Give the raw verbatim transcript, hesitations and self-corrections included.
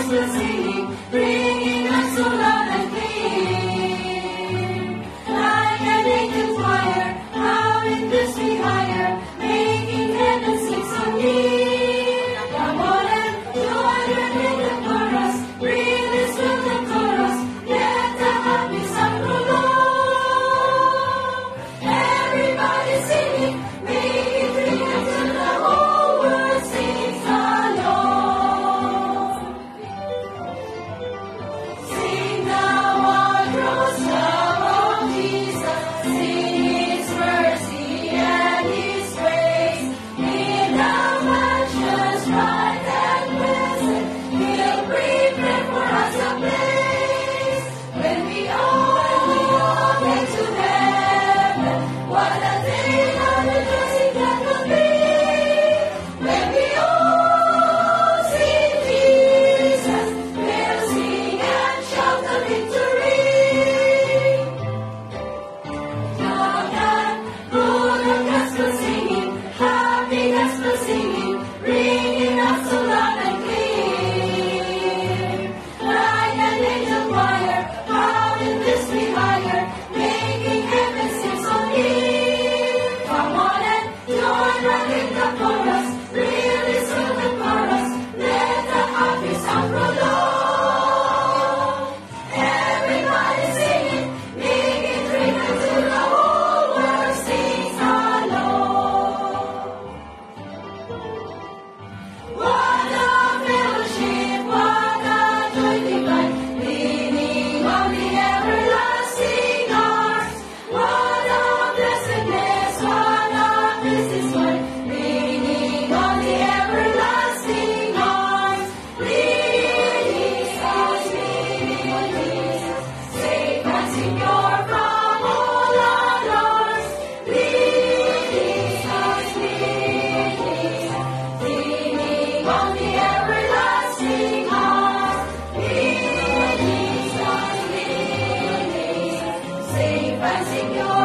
Christmas singing, bringing us so loud and clear. Like an angel choir, how it lifts me higher, making heaven sing so near. Come on and join in the chorus, breathe this with the chorus, let the happy sound prolong. Everybody singing, make it ring until the whole world sings along. Sing now our cross love of Jesus, sing His mercy and His grace. In the mansions bright and blessed, He'll prepare for us a place. When we all, when we all get to heaven, what a day of rejoicing that will be. When we all see Jesus, we'll sing and shout the victory. Young and good and gospel singing, happy gospel singing, ringing out so loud and clear. Like an angel choir, how it lifts me higher, making heaven sing so near. Come on and join right in the chorus, really sing the chorus, let the happy sound prolong. Everybody singing, make it ring until the whole world sings along. What a fellowship, what a joy divine, leaning on the everlasting arms. What a blessedness, what a bliss is mine, leaning on the everlasting arms. Leading us, leading on Jesus, safe and secure from all alarms. Leading us, leading us, leaning on the everlasting arms. Leading us, leading us, safe and secure.